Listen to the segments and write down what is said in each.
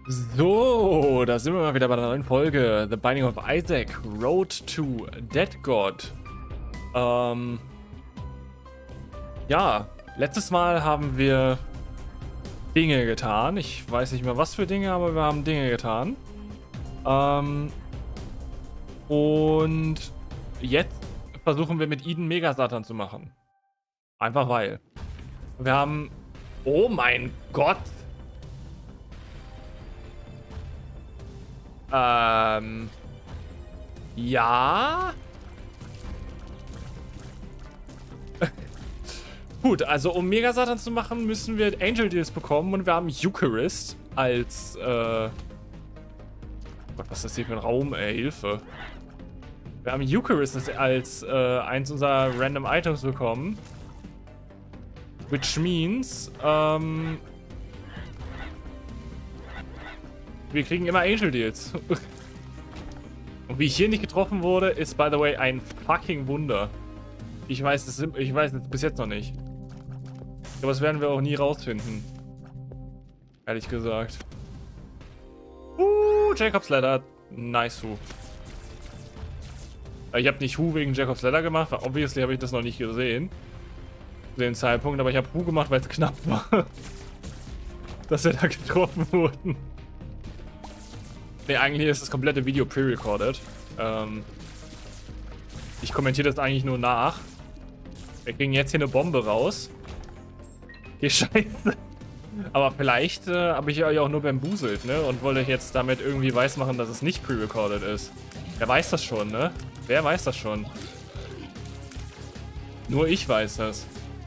So, da sind wir mal wieder bei der neuen Folge The Binding of Isaac, Road to Dead God. Ja, letztes Mal haben wir Dinge getan. Ich weiß nicht mehr was für Dinge, aber wir haben Dinge getan. Und jetzt versuchen wir mit Eden Mega-Satan zu machen. Einfach weil. Wir haben... Oh mein Gott! Ja. Gut, also um Mega-Satan zu machen, müssen wir Angel Deals bekommen und wir haben Eucharist als, Gott, was ist das hier für ein Raum, ey, Hilfe. Wir haben Eucharist als, eins unserer Random Items bekommen. Which means, wir kriegen immer Angel Deals. Und wie ich hier nicht getroffen wurde, ist, by the way, ein fucking Wunder. Ich weiß es bis jetzt noch nicht. Aber das werden wir auch nie rausfinden. Ehrlich gesagt. Jacob's Ladder. Nice Hu. Ich habe nicht Hu wegen Jacob's Ladder gemacht, weil obviously habe ich das noch nicht gesehen. Zu dem Zeitpunkt, aber ich habe Hu gemacht, weil es knapp war. Dass wir da getroffen wurden. Ne, eigentlich ist das komplette Video pre-recorded. Ich kommentiere das eigentlich nur nach. Wir kriegen jetzt hier eine Bombe raus. Okay, scheiße. Aber vielleicht habe ich euch auch nur bambuselt, ne? Und wollte euch jetzt damit irgendwie weismachen, dass es nicht pre-recorded ist. Wer weiß das schon, ne? Wer weiß das schon? Nur ich weiß das.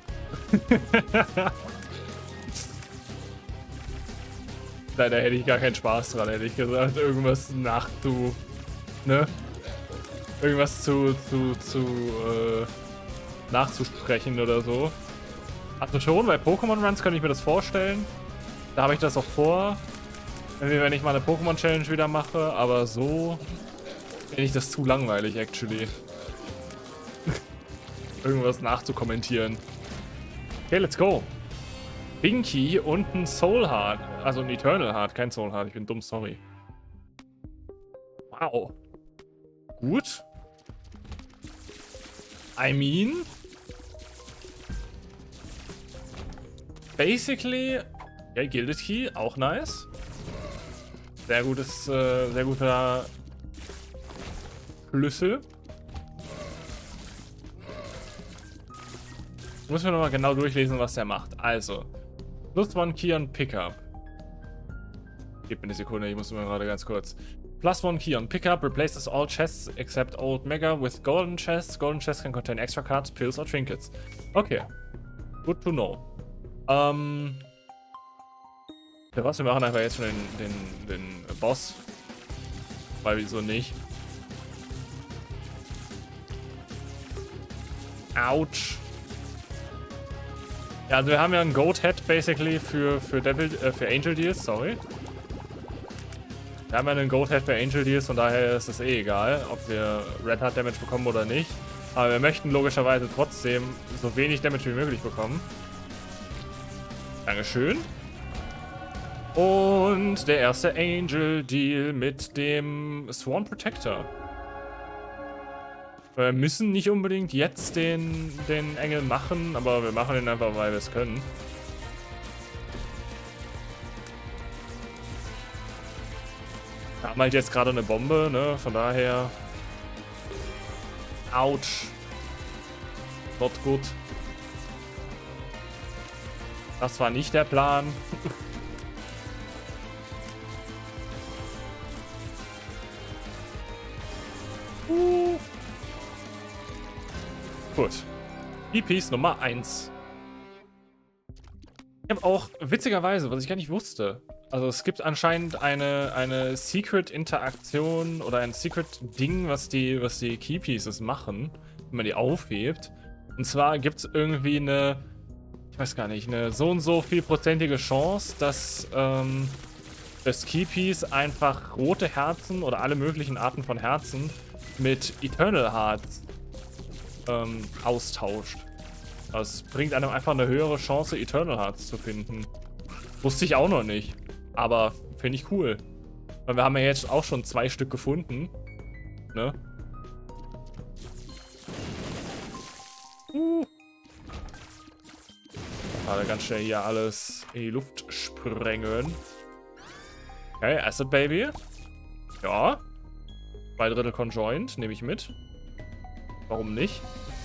Leider hätte ich gar keinen Spaß dran, hätte ich gesagt. Irgendwas ne? Irgendwas nachzusprechen oder so. Also schon, bei Pokémon Runs könnte ich mir das vorstellen. Da habe ich das auch vor. Wenn ich mal eine Pokémon Challenge wieder mache, aber so finde ich das zu langweilig, actually. Irgendwas nachzukommentieren. Okay, let's go. Pinky und ein Soul Heart. Also ein Eternal Heart, kein Soul Heart. Ich bin dumm, sorry. Wow. Gut. I mean... Basically... Ja, Gilded Key, auch nice. Sehr guter Schlüssel. Muss mir nochmal genau durchlesen, was der macht. Also... Plus 1 Key on Pickup. Gib mir eine Sekunde, ich muss mir gerade ganz kurz. Plus 1 Key on Pickup replaces all chests except Old Mega with golden chests. Golden chests can contain extra cards, pills or trinkets. Okay. Good to know. Ja, was, wir machen einfach jetzt schon den Boss. Weil wieso nicht? Autsch. Ja, also wir haben ja ein Goat Head basically für Angel Deals, sorry. Wir haben ja einen Goat Head für Angel Deals, von daher ist es eh egal, ob wir Red Heart Damage bekommen oder nicht. Aber wir möchten logischerweise trotzdem so wenig Damage wie möglich bekommen. Dankeschön. Und der erste Angel Deal mit dem Sworn Protector. Wir müssen nicht unbedingt jetzt den Engel machen, aber wir machen ihn einfach, weil wir es können. Wir haben halt jetzt gerade eine Bombe, ne? Von daher... Autsch. Not gut. Das war nicht der Plan. Gut. Piece Nummer 1. Ich habe auch, witzigerweise, was ich gar nicht wusste, also es gibt anscheinend eine Secret-Interaktion oder ein Secret-Ding, was die Key Pieces machen, wenn man die aufhebt. Und zwar gibt es irgendwie eine, ich weiß gar nicht, eine so und so vielprozentige Chance, dass das Key Piece einfach rote Herzen oder alle möglichen Arten von Herzen mit Eternal Hearts austauscht. Das bringt einem einfach eine höhere Chance, Eternal Hearts zu finden. Wusste ich auch noch nicht. Aber finde ich cool. Weil wir haben ja jetzt auch schon 2 Stück gefunden. Ne? Gerade ganz schnell hier alles in die Luft sprengen. Okay, Acid Baby. Ja. 2/3 Conjoint, nehme ich mit. Warum nicht?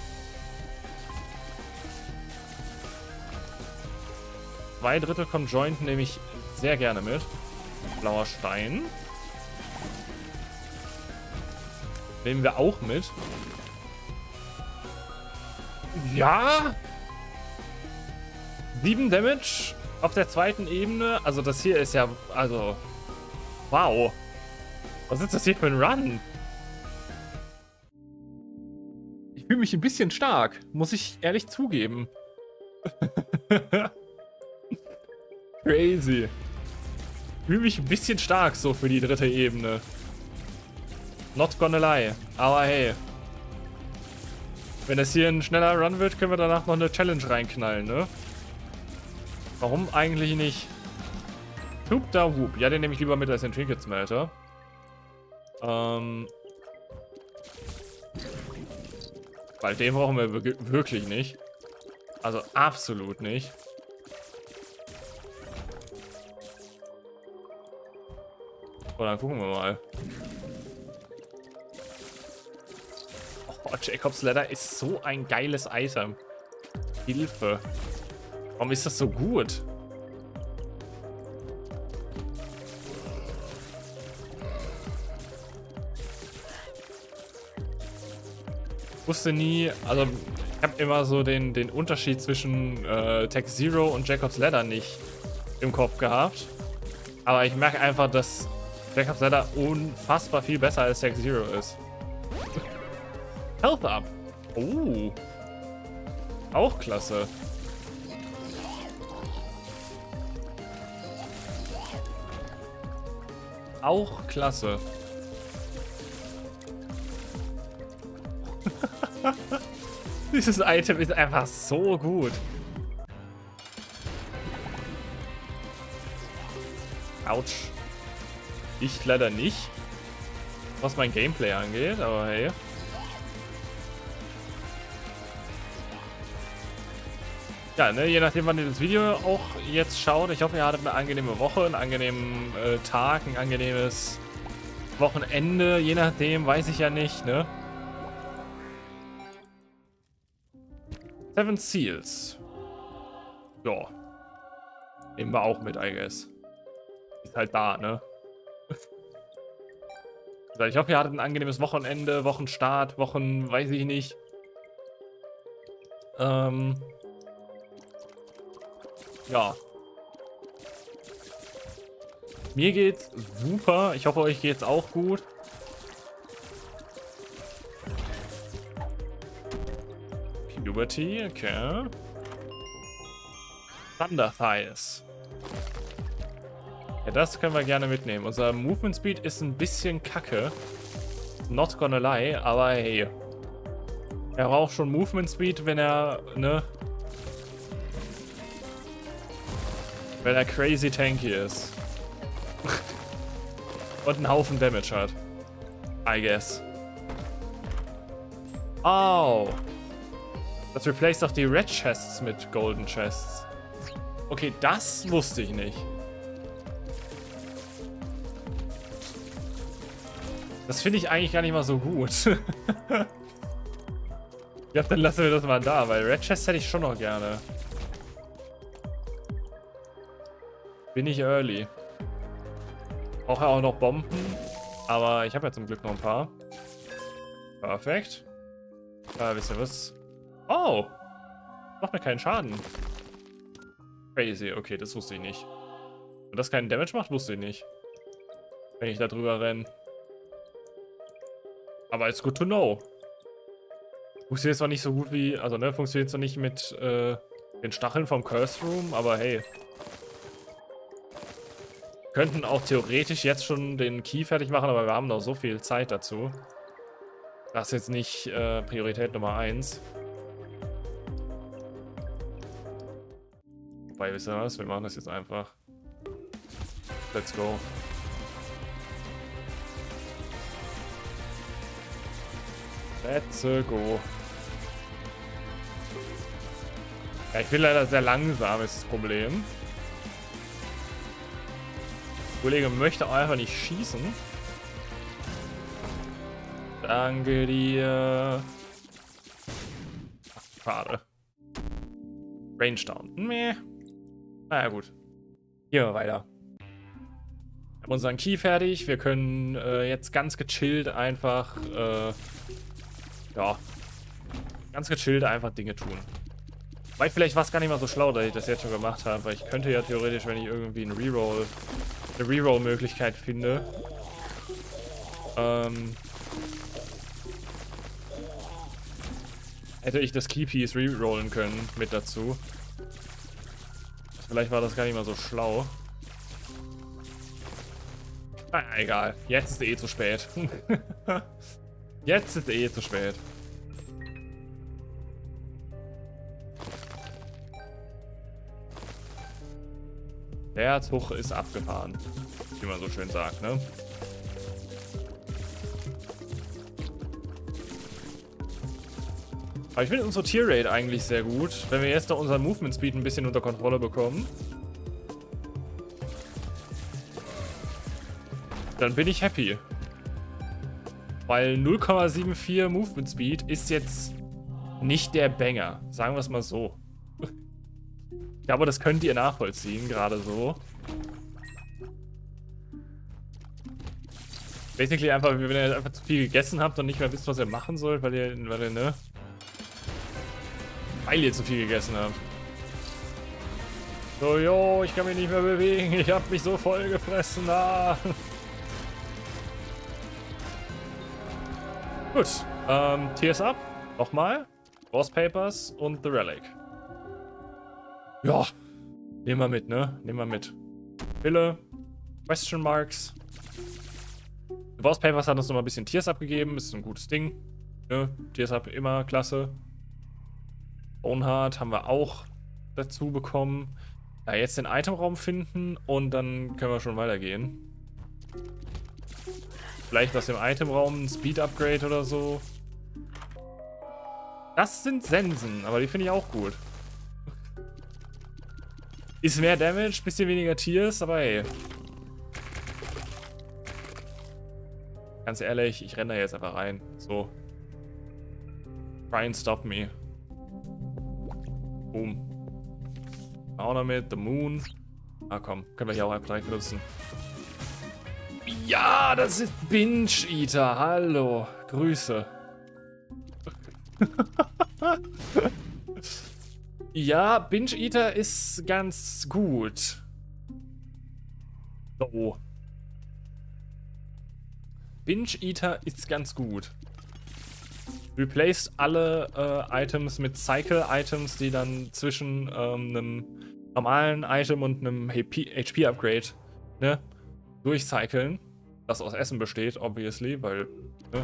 Zwei Drittel Conjoint nehme ich sehr gerne mit. Blauer Stein. Nehmen wir auch mit. Ja! 7 Damage auf der zweiten Ebene. Also das hier ist ja... Also... Wow. Was ist das hier für ein Run? Ich fühle mich ein bisschen stark. Muss ich ehrlich zugeben. Crazy. Ich fühle mich ein bisschen stark so für die 3. Ebene. Not gonna lie. Aber hey. Wenn das hier ein schneller Run wird, können wir danach noch eine Challenge reinknallen, ne? Warum eigentlich nicht? Whoop da Whoop. Ja, den nehme ich lieber mit als den Trinket Smelter. Weil den brauchen wir wirklich nicht. Also absolut nicht. So, dann gucken wir mal. Oh, Jacob's Ladder ist so ein geiles Item. Hilfe. Warum ist das so gut? Ich wusste nie, also ich habe immer so den Unterschied zwischen Tech Zero und Jacob's Ladder nicht im Kopf gehabt. Aber ich merke einfach, dass Jacob's Ladder unfassbar viel besser als Tech Zero ist. Health Up. Oh. Auch klasse. Auch klasse. Dieses Item ist einfach so gut. Autsch. Ich leider nicht. Was mein Gameplay angeht, aber hey. Ja, ne, je nachdem, wann ihr das Video auch jetzt schaut. Ich hoffe, ihr hattet eine angenehme Woche, einen angenehmen Tag, ein angenehmes Wochenende. Je nachdem, weiß ich ja nicht, ne? 7 Seals. Ja. Nehmen wir auch mit, I guess. Ist halt da, ne? Ich hoffe, ihr hattet ein angenehmes Wochenende, Wochenstart, weiß ich nicht. Ja. Mir geht's super. Ich hoffe, euch geht's auch gut. Puberty, okay. Thunder Thighs. Ja, das können wir gerne mitnehmen. Unser Movement Speed ist ein bisschen kacke. Not gonna lie, aber hey. Er braucht schon Movement Speed, wenn er, ne? Wenn er crazy tanky ist. Und einen Haufen Damage hat. I guess. Oh. Das replaced doch die Red Chests mit Golden Chests. Okay, das wusste ich nicht. Das finde ich eigentlich gar nicht mal so gut. Ja, dann lassen wir das mal da, weil Red Chest hätte ich schon noch gerne. Bin ich early. Brauche auch noch Bomben, aber ich habe ja zum Glück noch ein paar. Perfekt. Wisst ihr was? Oh! Macht mir keinen Schaden. Crazy, okay, das wusste ich nicht. Und das keinen Damage macht, wusste ich nicht. Wenn ich da drüber renne. Aber it's good to know. Funktioniert zwar nicht so gut wie, also ne, funktioniert zwar nicht mit den Stacheln vom Curse Room, aber hey. Könnten auch theoretisch jetzt schon den Key fertig machen, aber wir haben noch so viel Zeit dazu. Das ist jetzt nicht Priorität Nummer 1. Wobei, wisst ihr was? Wir machen das jetzt einfach. Let's go. Let's go. Ja, ich bin leider sehr langsam, ist das Problem. Der Kollege möchte auch einfach nicht schießen. Danke dir. Ach, schade. Range down. Meh. Naja, gut. Gehen wir weiter. Wir haben unseren Key fertig. Wir können jetzt ganz gechillt einfach, ja, ganz gechillt einfach Dinge tun. Weil vielleicht war es gar nicht mal so schlau, dass ich das jetzt schon gemacht habe, weil ich könnte ja theoretisch, wenn ich irgendwie eine Reroll-Möglichkeit finde, hätte ich das Keypiece rerollen können mit dazu. Vielleicht war das gar nicht mal so schlau. Na, egal. Jetzt ist eh zu spät. Jetzt ist eh zu spät. Der Zug ist abgefahren. Wie man so schön sagt, ne? Aber ich finde unsere Tier-Rate eigentlich sehr gut. Wenn wir jetzt noch unseren Movement-Speed ein bisschen unter Kontrolle bekommen, dann bin ich happy. Weil 0,74 Movement-Speed ist jetzt nicht der Banger. Sagen wir es mal so. Ich glaube, das könnt ihr nachvollziehen, gerade so. Basically einfach, wenn ihr einfach zu viel gegessen habt und nicht mehr wisst, was ihr machen sollt, weil ihr zu viel gegessen habt. So, yo, ich kann mich nicht mehr bewegen. Ich hab mich so voll gefressen. Ah. Gut, Tears Up. Nochmal. Boss Papers und The Relic. Ja, nehmen wir mit, ne? Nehmen wir mit. Wille, Question Marks. The Boss Papers hat uns noch mal ein bisschen Tears Up gegeben. Ist ein gutes Ding. Ne? Tears Up immer klasse. Boneheart haben wir auch dazu bekommen. Ja, jetzt den Itemraum finden und dann können wir schon weitergehen. Vielleicht aus dem Itemraum ein Speed-Upgrade oder so. Das sind Sensen, aber die finde ich auch gut. Ist mehr Damage, bisschen weniger Tiers, aber hey. Ganz ehrlich, ich renne da jetzt einfach rein. So. Try and stop me. Boom. Auch noch mit The Moon. Ah komm, können wir hier auch einfach direkt benutzen. Ja, das ist Binge Eater. Hallo. Grüße. Ja, Binge Eater ist ganz gut. Oh. Binge Eater ist ganz gut. Replaced alle Items mit Cycle-Items, die dann zwischen einem normalen Item und einem HP-Upgrade, ne, durchcyclen. Das aus Essen besteht, obviously, weil, ne.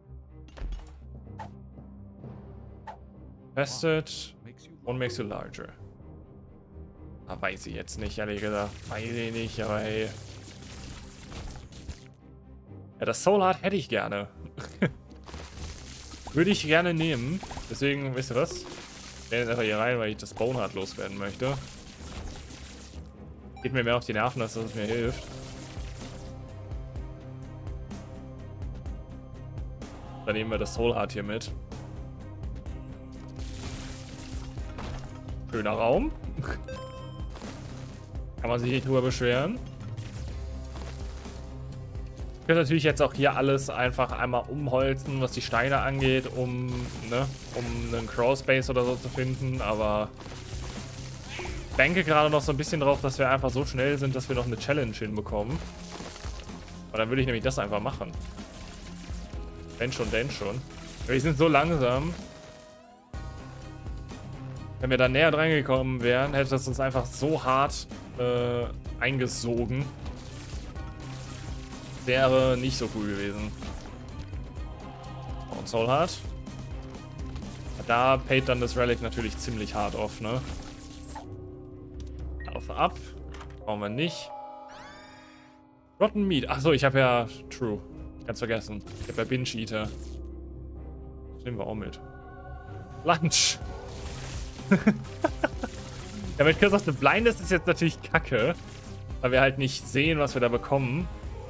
Tested. One makes you larger. Ah, weiß ich jetzt nicht, ehrlich gesagt. Weiß ich nicht, aber hey. Ja, das Soul Heart hätte ich gerne. Würde ich gerne nehmen. Deswegen, wisst ihr was? Ich nehme jetzt einfach hier rein, weil ich das Boneheart loswerden möchte. Geht mir mehr auf die Nerven, als dass es mir hilft. Dann nehmen wir das Soul Heart hier mit. Schöner Raum. Kann man sich nicht drüber beschweren. Ich könnte natürlich jetzt auch hier alles einfach einmal umholzen, was die Steine angeht, um einen Crawlspace oder so zu finden, aber ich denke gerade noch so ein bisschen drauf, dass wir einfach so schnell sind, dass wir noch eine Challenge hinbekommen. Und dann würde ich nämlich das einfach machen. Denn schon. Wir sind so langsam. Wenn wir da näher dran gekommen wären, hätte das uns einfach so hart eingesogen. Wäre nicht so cool gewesen. Und Soul Heart. Da paid dann das Relic natürlich ziemlich hart off, ne? Auf ab. Brauchen wir nicht. Rotten Meat. Achso, ich habe ja... True. Ganz vergessen. Ich habe ja Binge Eater. Das nehmen wir auch mit. Lunch. Ja, mit Curse of the Blind ist jetzt natürlich kacke. Weil wir halt nicht sehen, was wir da bekommen.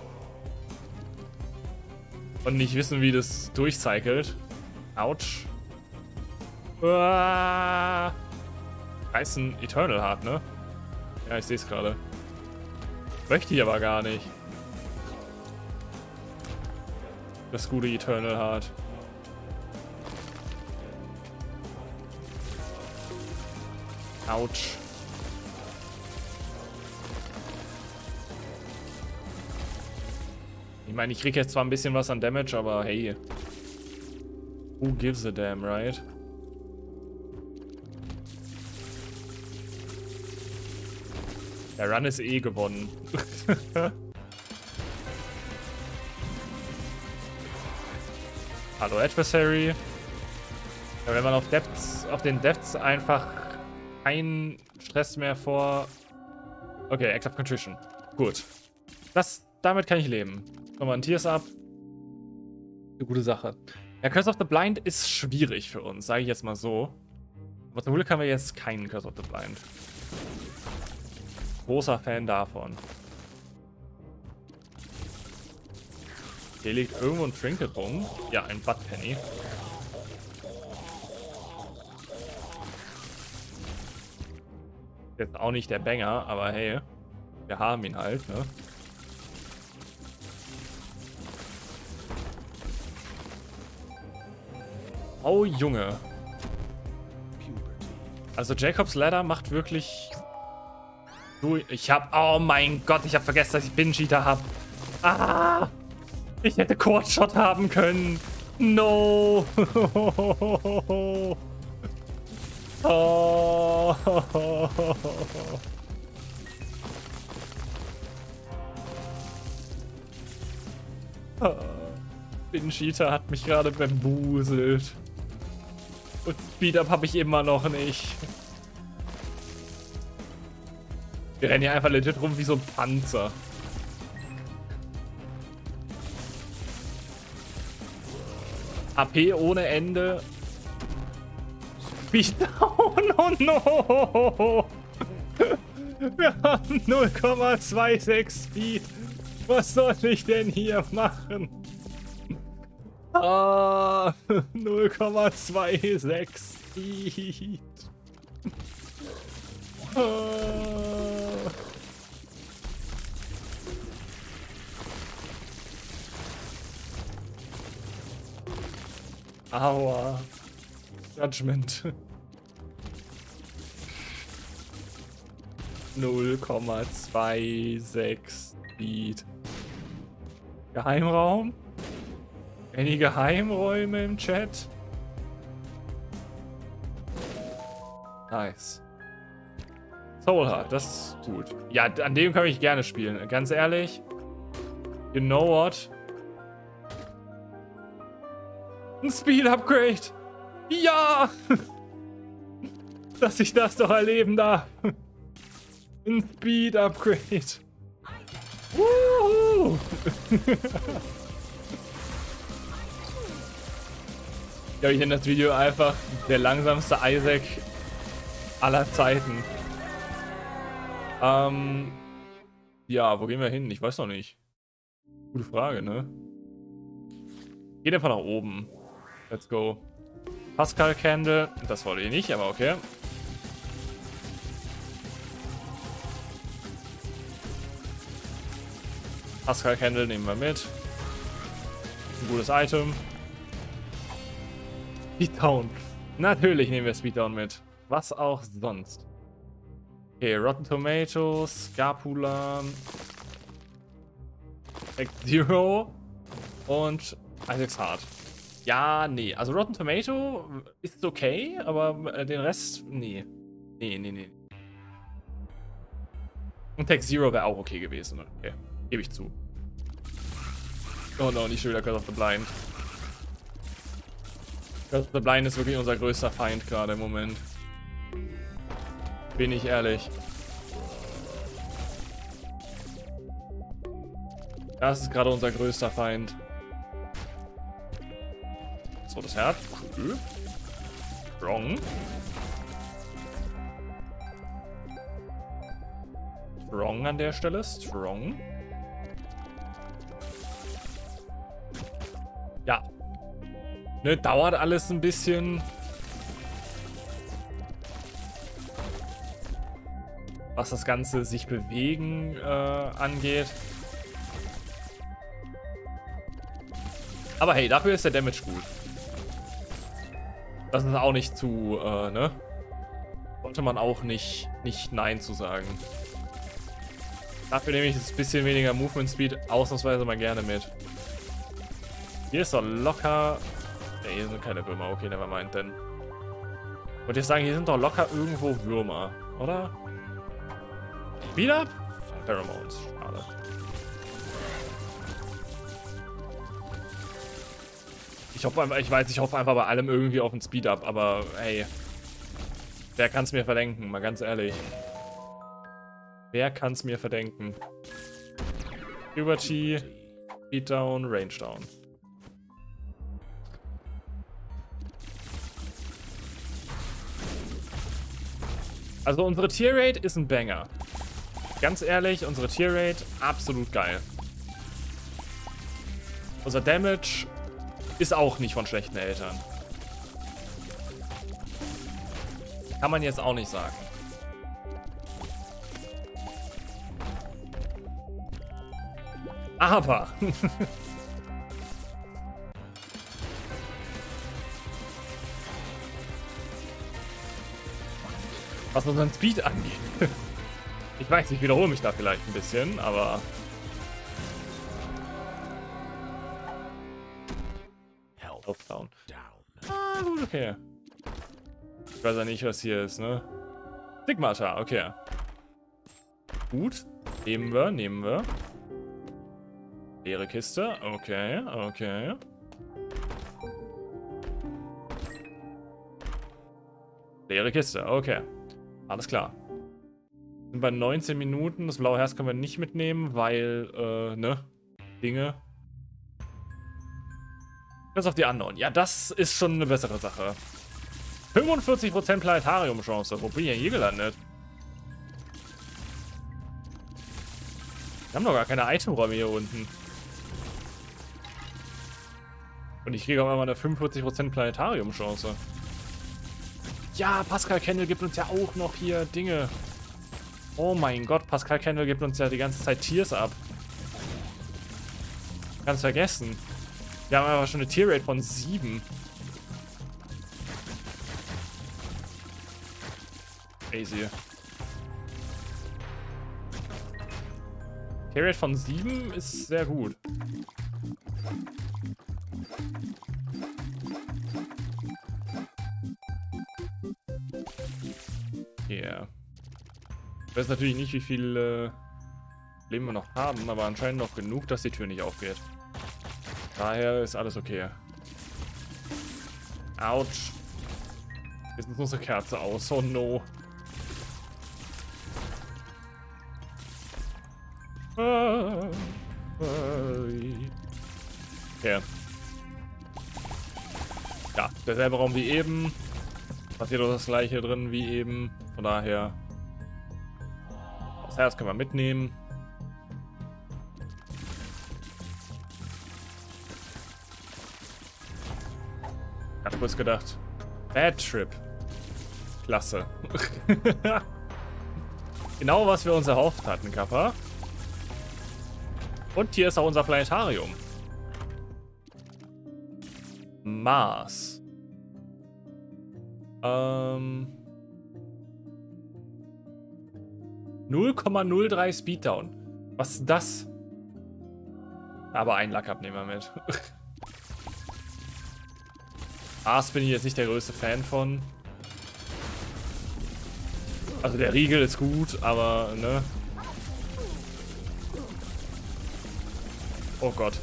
Und nicht wissen, wie das durchcycelt. Autsch. Heißt ein Eternal Heart, ne? Ja, ich sehe es gerade. Möchte ich aber gar nicht. Das gute Eternal Heart. Autsch. Ich meine, ich kriege jetzt zwar ein bisschen was an Damage, aber hey. Who gives a damn, right? Der Run ist eh gewonnen. Hallo Adversary. Ja, wenn man auf den Depths einfach keinen Stress mehr vor... Okay, Act of Contrition. Gut. Damit kann ich leben. Nochmal ein Tears Up. Eine gute Sache. Ja, Curse of the Blind ist schwierig für uns, sage ich jetzt mal so. Aber zum Glück haben wir jetzt keinen Curse of the Blind. Großer Fan davon. Hier liegt irgendwo ein Trinket rum. Ja, ein Butt Penny. Jetzt auch nicht der Banger, aber hey, wir haben ihn halt, ne? Oh, Junge. Also Jacob's Ladder macht wirklich... Ich hab... Oh mein Gott, ich hab vergessen, dass ich Binge-Eater hab. Ah! Ich hätte Quad-Shot haben können. No! Oh. Binge-Eater hat mich gerade bambuselt. Und Speed-Up habe ich immer noch nicht. Wir rennen hier einfach legit rum wie so ein Panzer. AP ohne Ende. Speeddown, oh no! Wir haben 0,26 Speed. Was soll ich denn hier machen? Ah, 0,26 Speed. Aua. Judgment. 0,26 Speed. Geheimraum? Any Geheimräume im Chat? Nice. Soul Heart, das ist gut. Ja, an dem kann ich gerne spielen. Ganz ehrlich. You know what? Ein Speed-Upgrade. Ja! Dass ich das doch erleben darf. Ein Speed-Upgrade. Woohoo! Ja, ich nenne das Video einfach der langsamste Isaac aller Zeiten. Ja, wo gehen wir hin? Ich weiß noch nicht. Gute Frage, ne? Geht einfach nach oben. Let's go. Pascal Candle. Das wollte ich nicht, aber okay. Pascal Candle nehmen wir mit. Ein gutes Item. Speeddown. Natürlich nehmen wir Speeddown mit. Was auch sonst. Okay, Rotten Tomatoes, Scarpula, Zero und Isaac's Heart. Ja, nee. Also Rotten Tomato ist okay, aber den Rest, nee. Nee. Und Tech Zero wäre auch okay gewesen. Okay, gebe ich zu. Oh no, nicht schon wieder Curse of the Blind. Curse of the Blind ist wirklich unser größter Feind gerade im Moment. Bin ich ehrlich. Das ist gerade unser größter Feind. So, das Herz. Cool. Strong. Strong an der Stelle. Strong. Ja. Ne, dauert alles ein bisschen. Was das Ganze sich bewegen angeht. Aber hey, dafür ist der Damage gut. Das ist auch nicht zu, ne? Sollte man auch nicht Nein zu sagen. Dafür nehme ich ein bisschen weniger Movement Speed ausnahmsweise mal gerne mit. Hier ist doch locker... Ne, hier sind keine Würmer. Okay, nevermind, denn... Wollte ich sagen, hier sind doch locker irgendwo Würmer, oder? Speed up? Pheromones. Schade. Ich hoffe einfach, ich hoffe einfach bei allem irgendwie auf den Speed up, aber hey. Wer kann es mir verdenken? Mal ganz ehrlich. Wer kann es mir verdenken? Puberty, Speed down, Range down. Also unsere Tier-Rate ist ein Banger. Ganz ehrlich, unsere Tier-Rate absolut geil. Unser Damage ist auch nicht von schlechten Eltern. Kann man jetzt auch nicht sagen. Aber... was unseren Speed angeht. Ich weiß, ich wiederhole mich da vielleicht ein bisschen, aber... Health down. Ah, gut, okay. Ich weiß ja nicht, was hier ist, ne? Stigmata, okay. Gut. Nehmen wir, nehmen wir. Leere Kiste, okay, okay. Leere Kiste, okay. Alles klar. Sind bei 19 Minuten. Das blaue Herz können wir nicht mitnehmen, weil, ne? Dinge. Das auf die Unknown. Ja, das ist schon eine bessere Sache. 45% Planetarium-Chance. Wo bin ich hier gelandet? Wir haben doch gar keine Itemräume hier unten. Und ich kriege auch einmal eine 45% Planetarium-Chance. Ja, Pascal Kendall gibt uns ja auch noch hier Dinge. Oh mein Gott, Pascal Kendall gibt uns ja die ganze Zeit Tiers ab. Ganz vergessen. Wir haben einfach schon eine Tier-Rate von 7. Crazy. Tier-Rate von 7 ist sehr gut. Yeah. Ich weiß natürlich nicht, wie viel Leben wir noch haben, aber anscheinend noch genug, dass die Tür nicht aufgeht. Daher ist alles okay. Autsch. Jetzt ist unsere Kerze aus. Oh no. Okay. Ja, derselbe Raum wie eben. Passiert auch das gleiche drin wie eben. Von daher. Das Herz können wir mitnehmen. Ich hab kurz gedacht. Bad Trip. Klasse. Genau, was wir uns erhofft hatten, Kappa. Und hier ist auch unser Planetarium. Mars. 0,03 Speeddown. Was ist das? Aber einen Lack nehmen wir mit. Mars bin ich jetzt nicht der größte Fan von. Also der Riegel ist gut, aber ne. Oh Gott.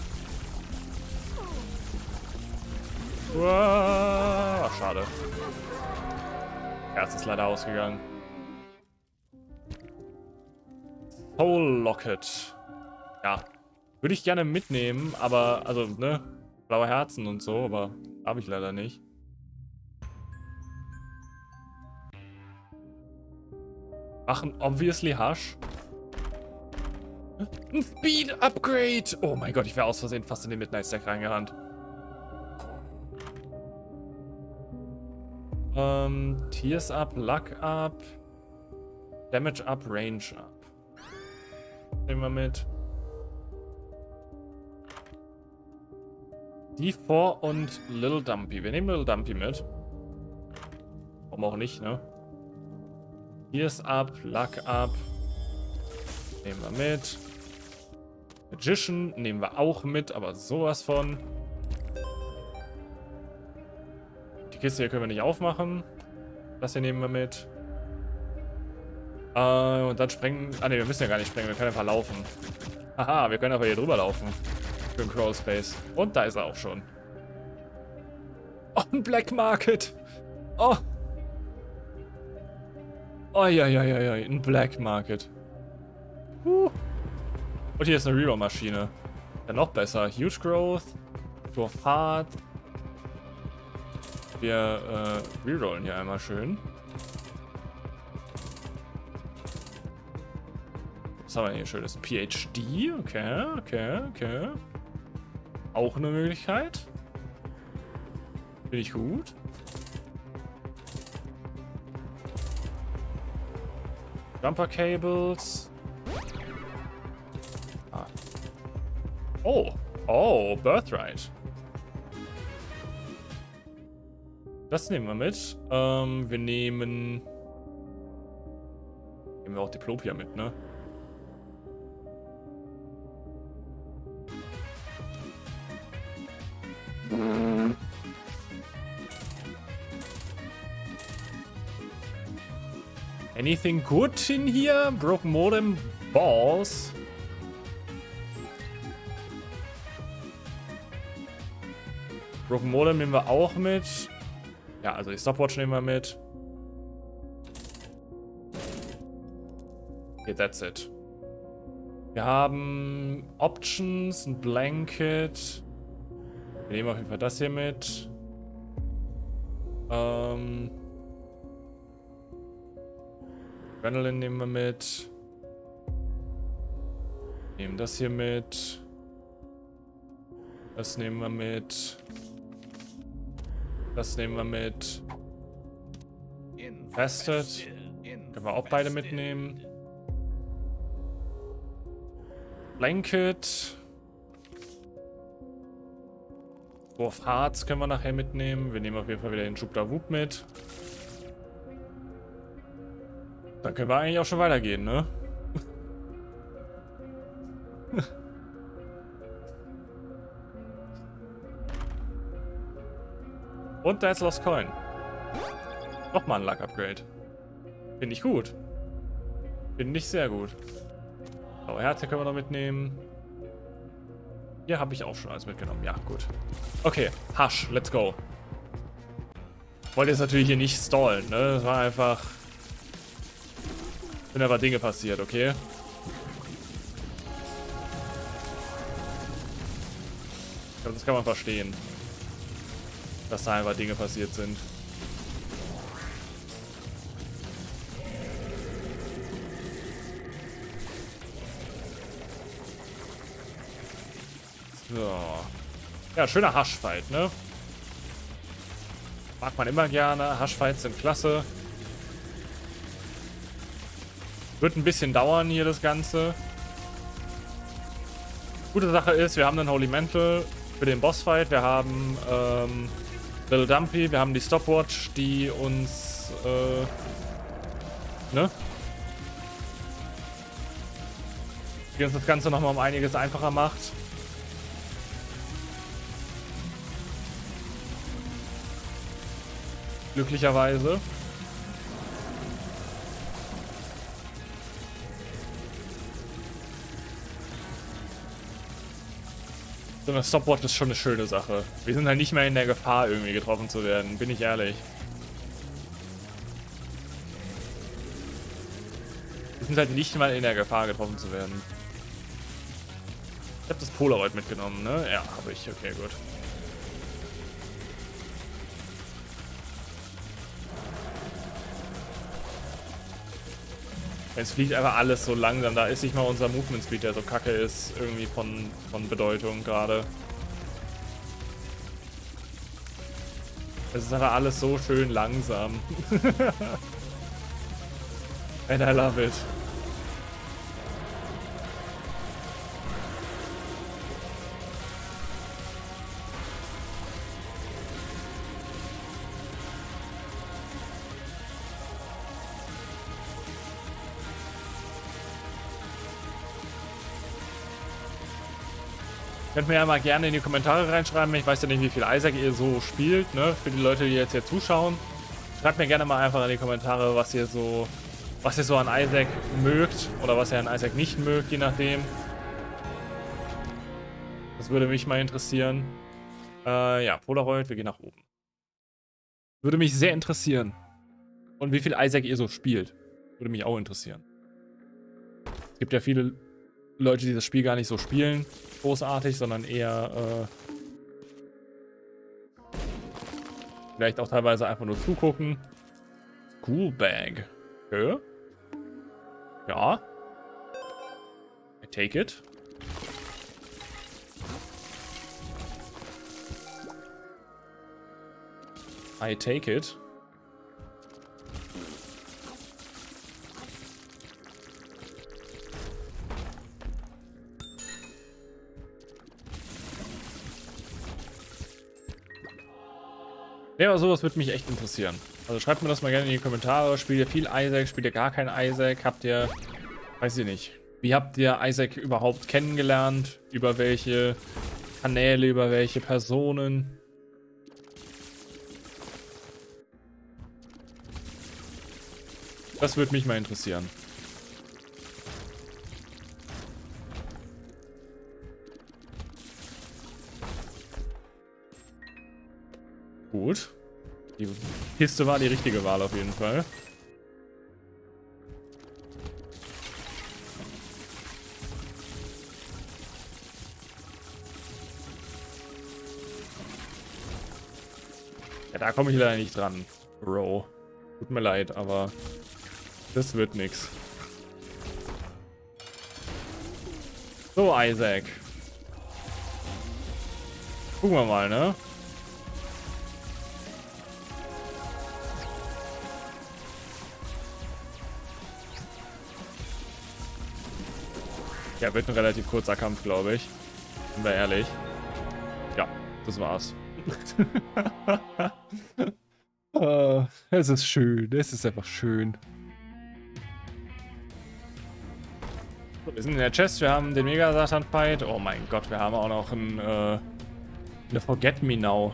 Uah, schade. Herz ist leider ausgegangen. Soul Locket. Ja. Würde ich gerne mitnehmen, aber, also, ne, blaue Herzen und so, aber habe ich leider nicht. Machen obviously Hush. Ein Speed Upgrade! Oh mein Gott, ich wäre aus Versehen fast in den Midnight Stack reingerannt. Tears up, Luck up, Damage up, Range up. Nehmen wir mit. D4 und Little Dumpy. Wir nehmen Little Dumpy mit. Warum auch nicht, ne? Tears up, Luck up. Nehmen wir mit. Magician nehmen wir auch mit, aber sowas von. Die Kiste hier können wir nicht aufmachen. Das hier nehmen wir mit. Und dann sprengen. Ah ne, wir müssen ja gar nicht sprengen, wir können einfach laufen. Haha, wir können aber hier drüber laufen. Für den Crawl Space. Und da ist er auch schon. Oh, ein Black Market. Oh. Oh ja, ja, ja, ja, ein Black Market. Und hier ist eine Reroll-Maschine. Ja, noch besser. Huge Growth. Dwarf Hard. Wir rerollen hier einmal schön. Was haben wir hier schönes? PhD. Okay, okay, okay. Auch eine Möglichkeit. Finde ich gut. Jumper Cables. Ah. Oh. Oh, Birthright. Das nehmen wir mit. Wir nehmen wir auch Diplopia mit, ne? Anything good in here? Broken Modem Balls. Broken Modem nehmen wir auch mit. Ja, also die Stopwatch nehmen wir mit. Okay, that's it. Wir haben Options, ein Blanket. Wir nehmen auf jeden Fall das hier mit. Adrenaline nehmen wir mit. Nehmen das hier mit. Das nehmen wir mit. Das nehmen wir mit. Infested. Können wir auch beide mitnehmen. Blanket. Dwarf Hearts können wir nachher mitnehmen. Wir nehmen auf jeden Fall wieder den Schubda Whoop mit. Dann können wir eigentlich auch schon weitergehen, ne? Und da ist Lost Coin. Nochmal ein Luck Upgrade. Finde ich gut. Finde ich sehr gut. Blaue Herze können wir noch mitnehmen. Hier habe ich auch schon alles mitgenommen. Ja, gut. Okay, Hush, let's go. Wollte jetzt natürlich hier nicht stallen, ne? Das war einfach... Sind aber Dinge passiert, okay? Ich glaube, das kann man verstehen. Dass da einfach Dinge passiert sind. So. Ja, schöner Hush-Fight, ne? Mag man immer gerne. Hush-Fights sind klasse. Wird ein bisschen dauern hier das Ganze. Gute Sache ist, wir haben einen Holy Mantle für den Bossfight. Wir haben Little Dumpy, wir haben die Stopwatch, die uns ne? Die uns das Ganze nochmal um einiges einfacher macht. Glücklicherweise. So eine Stopwatch ist schon eine schöne Sache. Wir sind halt nicht mehr in der Gefahr, irgendwie getroffen zu werden, bin ich ehrlich. Wir sind halt nicht mal in der Gefahr, getroffen zu werden. Ich habe das Polaroid mitgenommen, ne? Ja, habe ich. Okay, gut. Es fliegt einfach alles so langsam. Da ist nicht mal unser Movement Speed, der so kacke ist, irgendwie von Bedeutung gerade. Es ist einfach alles so schön langsam. And I love it. Könnt mir ja mal gerne in die Kommentare reinschreiben. Ich weiß ja nicht, wie viel Isaac ihr so spielt, ne? Für die Leute, die jetzt hier zuschauen. Schreibt mir gerne mal einfach in die Kommentare, was ihr so an Isaac mögt oder was ihr an Isaac nicht mögt, je nachdem. Das würde mich mal interessieren. Ja, Polaroid, wir gehen nach oben. Würde mich sehr interessieren. Und wie viel Isaac ihr so spielt. Würde mich auch interessieren. Es gibt ja viele Leute, die das Spiel gar nicht so spielen, großartig, sondern eher vielleicht auch teilweise einfach nur zugucken. Cool Bag. Okay. Ja. I take it. I take it. Ja, aber sowas würde mich echt interessieren. Also schreibt mir das mal gerne in die Kommentare. Spielt ihr viel Isaac? Spielt ihr gar kein Isaac? Habt ihr... Weiß ich nicht. Wie habt ihr Isaac überhaupt kennengelernt? Über welche Kanäle? Über welche Personen? Das würde mich mal interessieren. Gut. Die Kiste war die richtige Wahl auf jeden Fall. Ja, da komme ich leider nicht dran, Bro. Tut mir leid, aber das wird nix. So, Isaac. Gucken wir mal, ne? Ja, wird ein relativ kurzer Kampf, glaube ich. Sind wir ehrlich. Ja, das war's. Es ist schön. Es ist einfach schön. So, wir sind in der Chest. Wir haben den Mega-Satan-Fight. Oh mein Gott, wir haben auch noch eine Forget-Me-Now.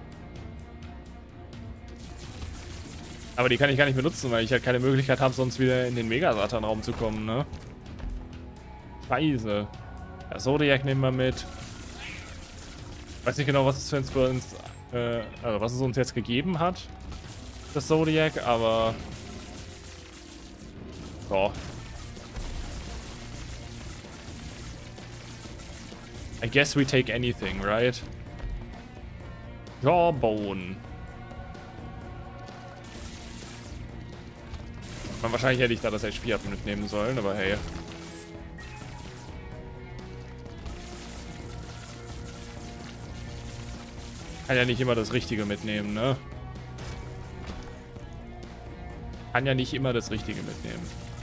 Aber die kann ich gar nicht benutzen, weil ich halt keine Möglichkeit habe, sonst wieder in den Mega-Satan-Raum zu kommen, ne? Scheiße. Ja, Zodiac nehmen wir mit. Weiß nicht genau, was es für uns, also was es uns jetzt gegeben hat, das Zodiac, aber so. I guess we take anything, right? Jawbone. Wahrscheinlich hätte ich da das HP ab mitnehmen sollen, aber hey. Kann ja nicht immer das Richtige mitnehmen, ne? Kann ja nicht immer das Richtige mitnehmen.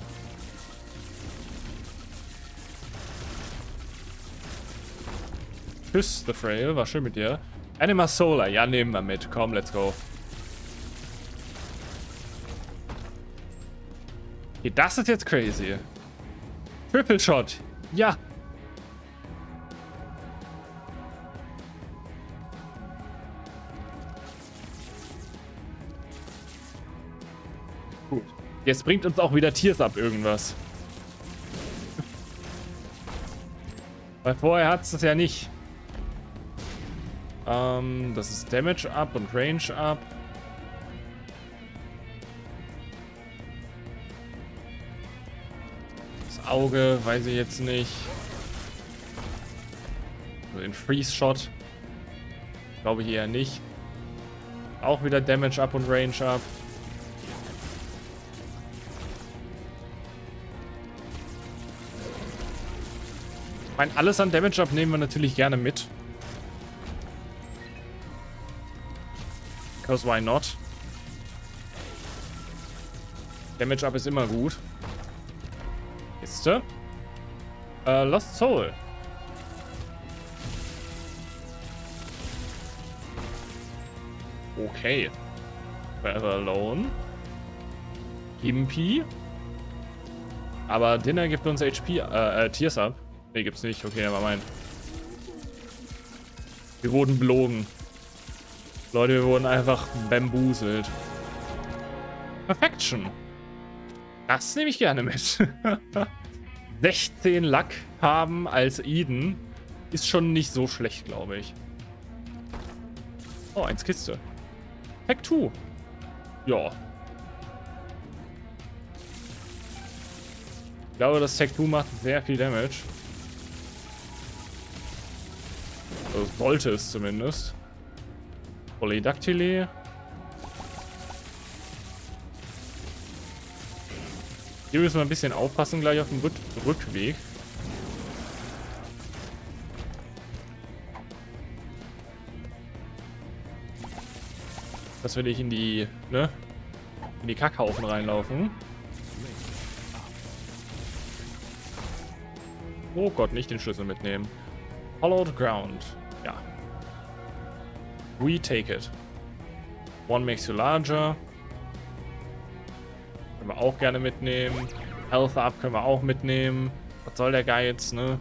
Tschüss, The Frail. War schön mit dir. Anima Solar. Ja, nehmen wir mit. Komm, let's go. Okay, das ist jetzt crazy. Triple Shot. Ja. Gut. Jetzt bringt uns auch wieder Tears Up irgendwas. Weil vorher hat es das ja nicht. Das ist Damage Up und Range Up. Das Auge weiß ich jetzt nicht. Den Freeze-Shot. Glaube ich eher nicht. Auch wieder Damage up und Range up. Ich meine, alles an Damage up nehmen wir natürlich gerne mit. Because why not? Damage up ist immer gut. Kiste. Lost Soul. Okay. Forever Alone. Gimpy. Aber Dinner gibt uns HP, Tears up. Ne, gibt's nicht. Okay, aber mein. Wir wurden belogen. Leute, wir wurden einfach bambuselt. Perfection. Das nehme ich gerne mit. 16 Luck haben als Eden ist schon nicht so schlecht, glaube ich. Oh, 1 Kiste. Hack 2. Ja. Ich glaube, das Tech 2 macht sehr viel Damage. Also sollte es zumindest. Polydactyly. Hier müssen wir ein bisschen aufpassen gleich auf dem Rückweg. Dass wir nicht in die, ne? In die Kackhaufen reinlaufen. Oh Gott, nicht den Schlüssel mitnehmen. Hollowed Ground. Ja. We take it. One makes you larger. Können wir auch gerne mitnehmen. Health Up können wir auch mitnehmen. Was soll der Geiz, ne?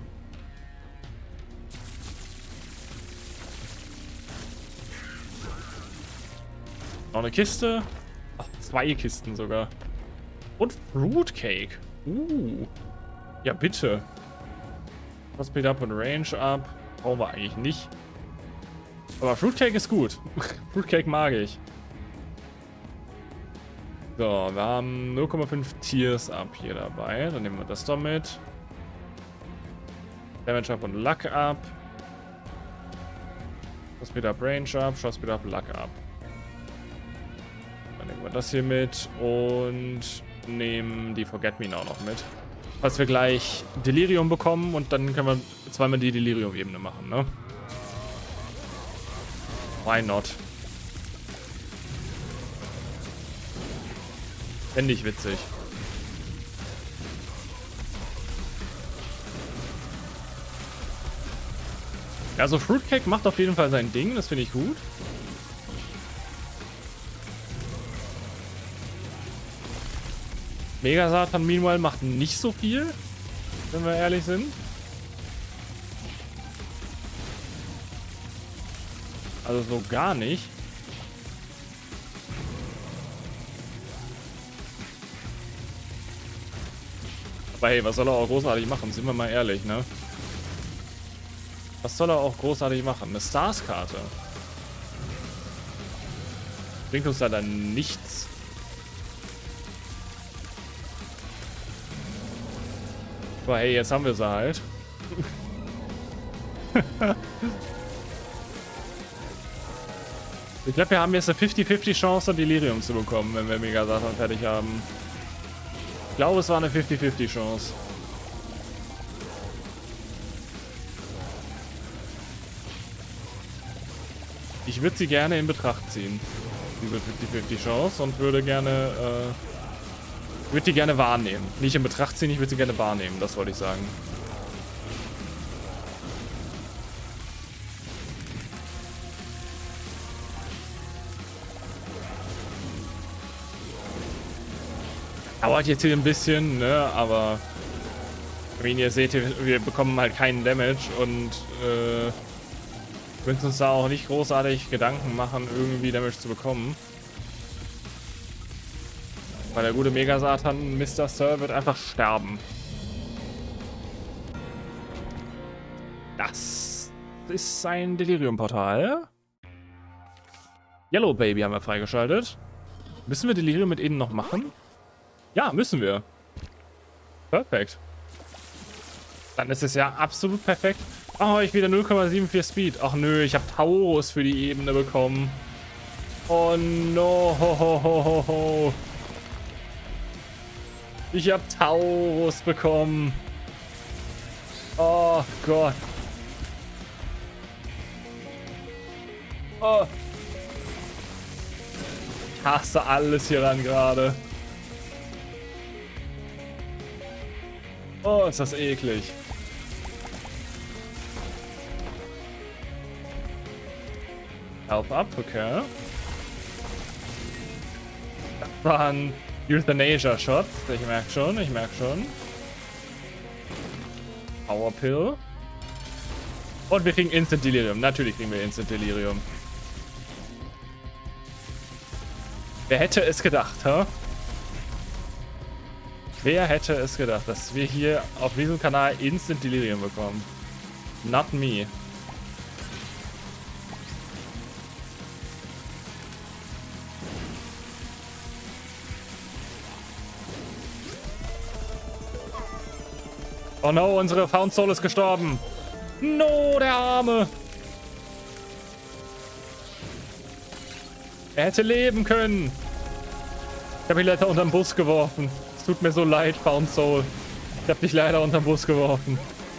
Noch eine Kiste. Ach, 2 Kisten sogar. Und Fruitcake. Ja, bitte. Speed Up und Range Up. Brauchen wir eigentlich nicht. Aber Fruitcake ist gut. Fruitcake mag ich. So, wir haben 0,5 Tears Up hier dabei. Dann nehmen wir das doch mit. Damage Up und Luck Up. Speed Up, Range Up. Speed Up, Luck Up. Dann nehmen wir das hier mit und nehmen die Forget Me Now noch mit. Falls wir gleich Delirium bekommen und dann können wir zweimal die Delirium-Ebene machen, ne? Why not? Fände ich witzig. Also Fruitcake macht auf jeden Fall sein Ding, das finde ich gut. Mega Satan meanwhile macht nicht so viel, wenn wir ehrlich sind. Also so gar nicht. Aber hey, was soll er auch großartig machen? Sind wir mal ehrlich, ne? Was soll er auch großartig machen? Eine Stars-Karte. Bringt uns da dann nichts. Aber hey, jetzt haben wir sie halt. Ich glaube, wir haben jetzt eine 50-50 Chance, Delirium zu bekommen, wenn wir Mega Satan fertig haben. Ich glaube, es war eine 50-50 Chance. Ich würde sie gerne in Betracht ziehen, diese 50-50 Chance, und würde gerne, würde die gerne wahrnehmen. Nicht in Betracht ziehen, ich würde sie gerne wahrnehmen, das wollte ich sagen. Dauert jetzt hier ein bisschen, ne, aber wie ihr seht, wir bekommen halt keinen Damage und müssen uns da auch nicht großartig Gedanken machen, irgendwie Damage zu bekommen. Weil der gute Mega Satan, Mr. Sir, wird einfach sterben. Das ist ein Delirium-Portal. Yellow Baby haben wir freigeschaltet. Müssen wir Delirium mit ihnen noch machen? Ja, müssen wir. Perfekt. Dann ist es ja absolut perfekt. Oh, ich wieder 0,74 Speed. Ach nö, ich habe Taurus für die Ebene bekommen. Oh no. Ho, ho, ho, ho, ho. Ich habe Taurus bekommen. Oh Gott. Oh. Ich hasse alles hier ran gerade. Oh, ist das eklig. Help up, okay. Das war ein Euthanasia-Shot. Ich merke schon, ich merke schon. Power Pill. Und wir kriegen Instant Delirium. Natürlich kriegen wir Instant Delirium. Wer hätte es gedacht, hä? Wer hätte es gedacht, dass wir hier auf diesem Kanal Instant Delirium bekommen? Not me. Oh no, unsere Found Soul ist gestorben. No, der Arme. Er hätte leben können. Ich habe ihn leider unterm Bus geworfen. Es tut mir so leid, Found Soul. Ich habe dich leider unterm Bus geworfen.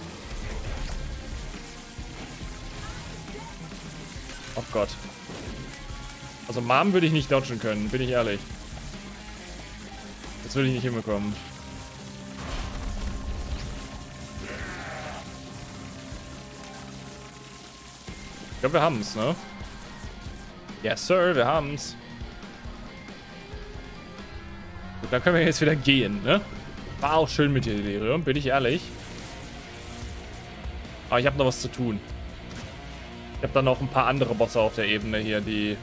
Oh Gott. Also Mom würde ich nicht dodgen können, bin ich ehrlich. Das würde ich nicht hinbekommen. Ich glaube, wir haben's, ne? Yes, Sir, wir haben's. Gut, dann können wir jetzt wieder gehen, ne? War auch schön mit dir, Delirium, bin ich ehrlich. Aber ich habe noch was zu tun. Ich habe dann noch ein paar andere Bosse auf der Ebene hier, die...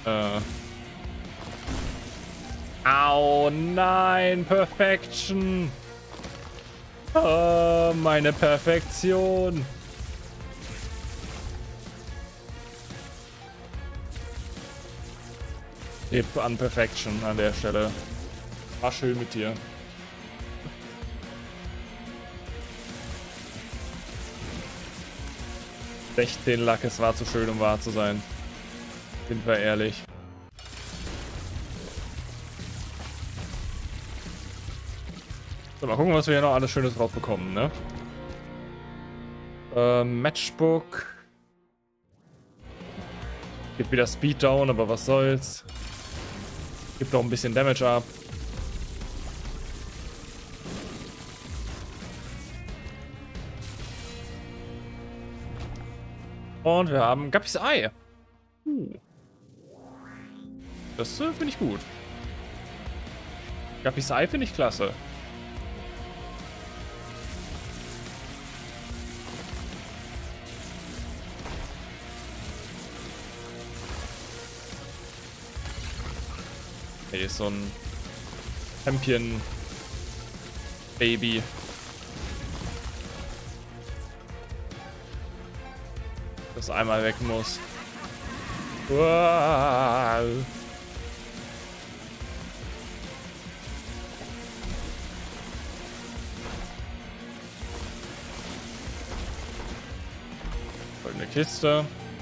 Au, nein, Perfection. Oh, meine Perfektion. Lebt an Perfection an der Stelle. War schön mit dir. $16 Lack, es war zu schön, um wahr zu sein. Sind wir ehrlich. So, mal gucken, was wir hier noch alles Schönes rausbekommen, ne? Matchbook. Gibt wieder Speed down, aber was soll's. Gibt auch ein bisschen Damage ab. Und wir haben Guppys Ei. Das finde ich gut. Guppys Ei finde ich klasse. Hier ist so ein Champion Baby. Das einmal weg muss. Wow. Goldene Kiste.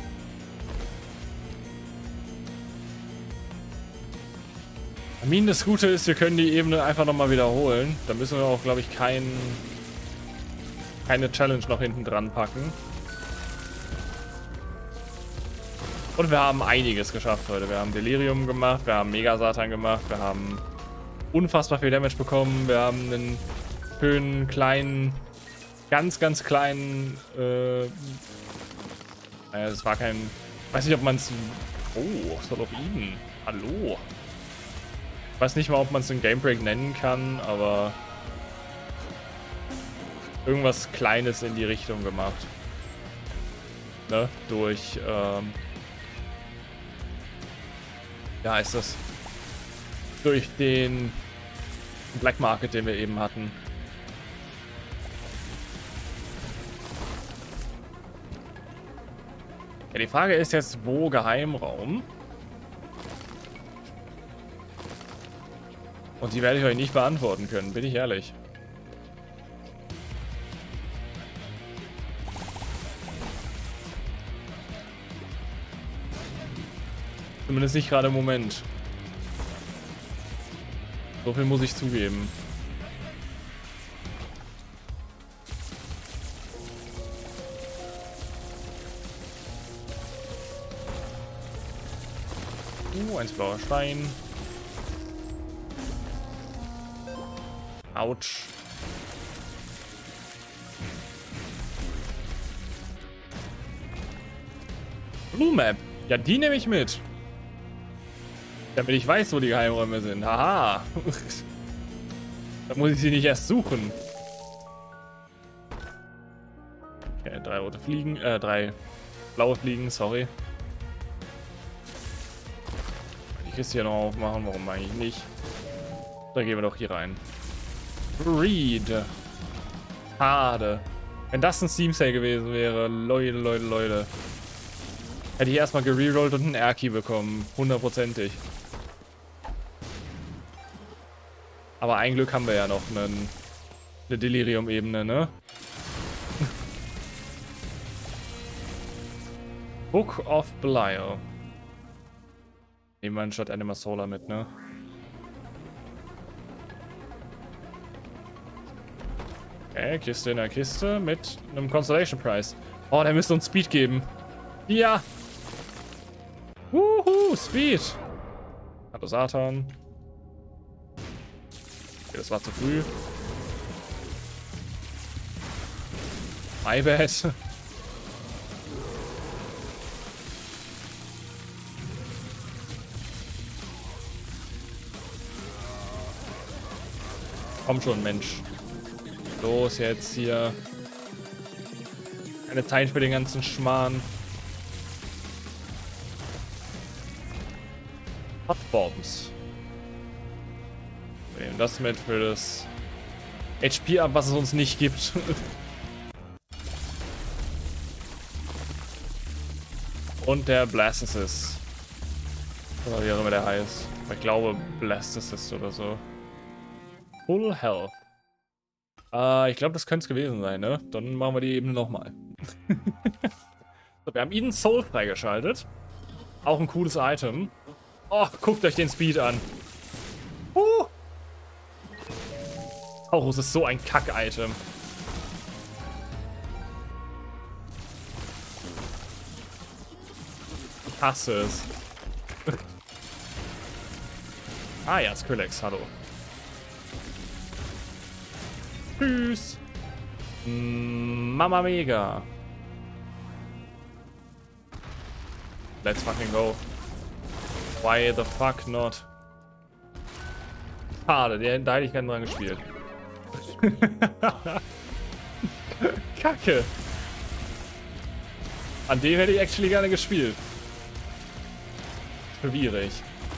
Das Gute ist, wir können die Ebene einfach nochmal wiederholen. Da müssen wir auch, glaube ich, keine Challenge noch hinten dran packen. Und wir haben einiges geschafft heute. Wir haben Delirium gemacht, wir haben Mega Satan gemacht, wir haben unfassbar viel Damage bekommen, wir haben einen schönen kleinen, ganz kleinen, es war kein, ich weiß nicht, ob man es, oh, Soul of Eden, hallo. Ich weiß nicht mal, ob man es einen Gamebreak nennen kann, aber irgendwas Kleines in die Richtung gemacht. Ne? Durch, ja, ist das durch den Black Market, den wir eben hatten. Ja, die Frage ist jetzt, wo Geheimraum? Und die werde ich euch nicht beantworten können, bin ich ehrlich. Zumindest nicht gerade im Moment. So viel muss ich zugeben. Eins blauer Stein. Autsch. Blue Map. Ja, die nehme ich mit. Damit ich weiß, wo die Geheimräume sind. Haha. Da muss ich sie nicht erst suchen. Okay, 3 rote Fliegen. 3 blaue Fliegen, sorry. Die Kiste hier noch aufmachen, warum eigentlich nicht? Dann gehen wir doch hier rein. Read. Schade. Wenn das ein Steam Sale gewesen wäre, Leute. Hätte ich erstmal gererollt und einen Air-Key bekommen. 100%ig. Aber ein Glück haben wir ja noch eine Delirium-Ebene, ne? Book of Belial. Nehmen wir anstatt Anima Solar mit, ne? Okay, Kiste in der Kiste mit einem Constellation Prize. Oh, der müsste uns Speed geben. Ja! Wuhu, Speed! Hallo Satan. Okay, das war zu früh. My bad. Komm schon, Mensch. Los jetzt hier. Keine Zeit für den ganzen Schmarrn. Hotbombs. Wir nehmen das mit für das HP ab, was es uns nicht gibt. Und der Blastocyst. Oder wie auch immer der heißt. Ich glaube Blastocyst oder so. Full Health. Ich glaube, das könnte es gewesen sein, ne? Dann machen wir die Ebene nochmal. So, wir haben Eden Soul freigeschaltet. Auch ein cooles Item. Oh, guckt euch den Speed an. Taurus ist so ein Kack-Item. Ich hasse es. Ah ja, Skrillex, hallo. Tschüss. Mama Mega. Let's fucking go. Why the fuck not? Schade, da hätte ich gerne dran gespielt. Kacke. An dem hätte ich actually gerne gespielt. Schwierig.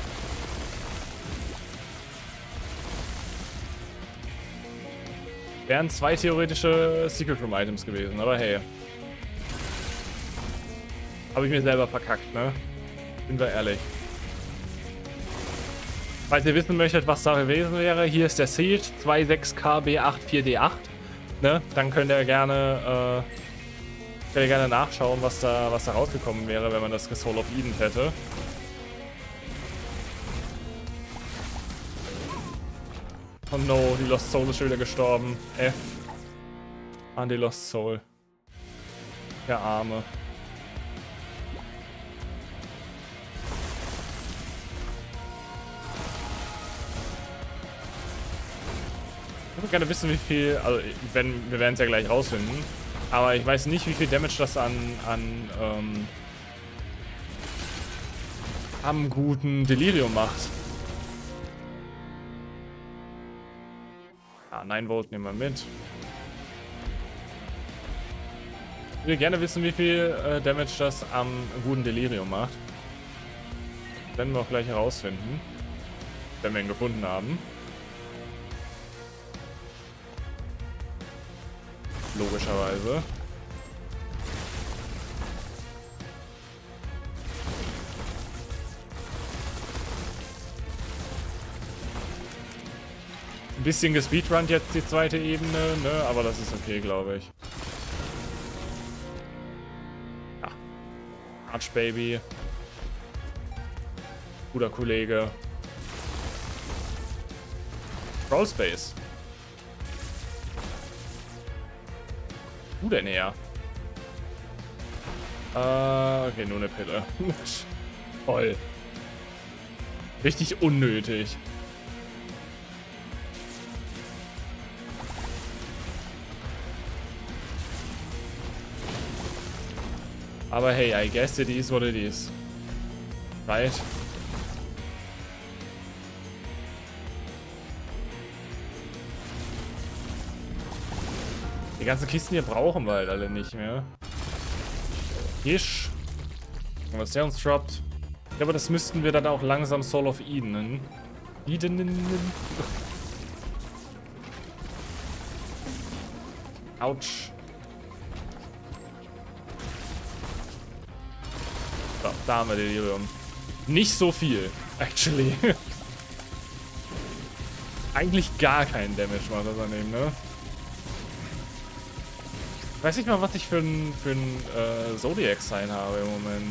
Wären 2 theoretische Secret Room Items gewesen, aber hey. Habe ich mir selber verkackt, ne? Sind wir ehrlich. Falls ihr wissen möchtet, was da gewesen wäre, hier ist der Seed 26KB84D8. Ne? Dann könnt ihr gerne nachschauen, was da rausgekommen wäre, wenn man das Soul of Eden hätte. Oh no, die Lost Soul ist schon wieder gestorben. F. An die Lost Soul. Der Arme. Ich würde gerne wissen, wie viel, also wir werden es ja gleich rausfinden, aber ich weiß nicht, wie viel Damage das am guten Delirium macht. Ja, 9 Volt nehmen wir mit. Ich würde gerne wissen, wie viel Damage das am guten Delirium macht. Das werden wir auch gleich herausfinden, wenn wir ihn gefunden haben. Logischerweise. Ein bisschen gespeedrunnt jetzt die zweite Ebene, ne? Aber das ist okay, glaube ich. Ja. Arch Baby. Guter Kollege. Brawl Space. Wo denn her? Okay, nur eine Pille. Toll. Richtig unnötig. Aber hey, I guess it is what it is. Right? Die ganzen Kisten hier brauchen wir halt alle nicht mehr. Gish. Was der uns droppt. Ja, aber das müssten wir dann auch langsam Soul of Eden. Autsch. So, da haben wir Delirium. Nicht so viel, actually. Eigentlich gar keinen Damage macht das an dem, ne? Ich weiß nicht mal, was ich für ein Zodiac-Sign habe im Moment.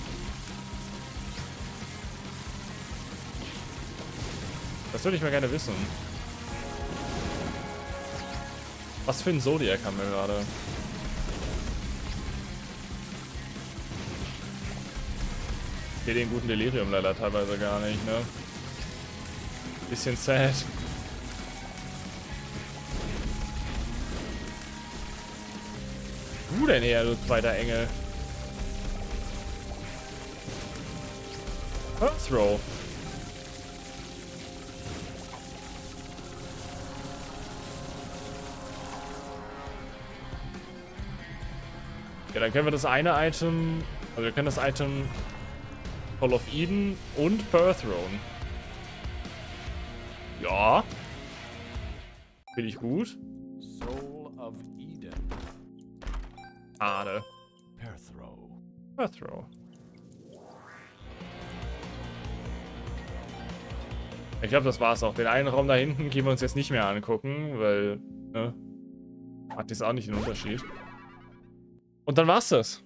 Das würde ich mal gerne wissen. Was für ein Zodiac haben wir gerade? Ich sehe den guten Delirium leider teilweise gar nicht, ne? Bisschen sad. Wo denn her, du zweiter Engel? Earth Throw. Ja, dann können wir das eine Item, also wir können das Item Soul of Eden und Pearl Throne. Ja. Finde ich gut. Soul of Eden. Schade. Pearl Throw. Ich glaube, das war's auch. Den einen Raum da hinten gehen wir uns jetzt nicht mehr angucken, weil, ne, macht jetzt auch nicht den Unterschied. Und dann war's das.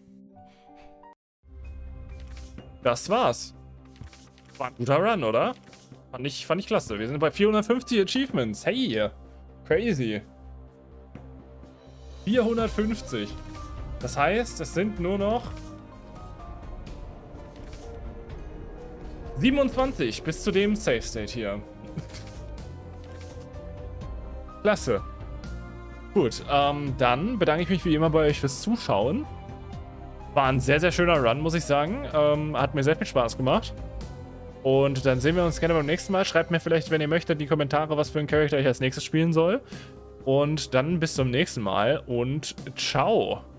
Das war's. War ein guter Run, oder? Fand ich klasse. Wir sind bei 450 Achievements. Hey, crazy. 450. Das heißt, es sind nur noch 27 bis zu dem Safe State hier. Klasse. Gut, dann bedanke ich mich wie immer bei euch fürs Zuschauen. War ein sehr, sehr schöner Run, muss ich sagen. Hat mir sehr viel Spaß gemacht. Und dann sehen wir uns gerne beim nächsten Mal. Schreibt mir vielleicht, wenn ihr möchtet, in die Kommentare, was für einen Charakter ich als nächstes spielen soll. Und dann bis zum nächsten Mal und ciao.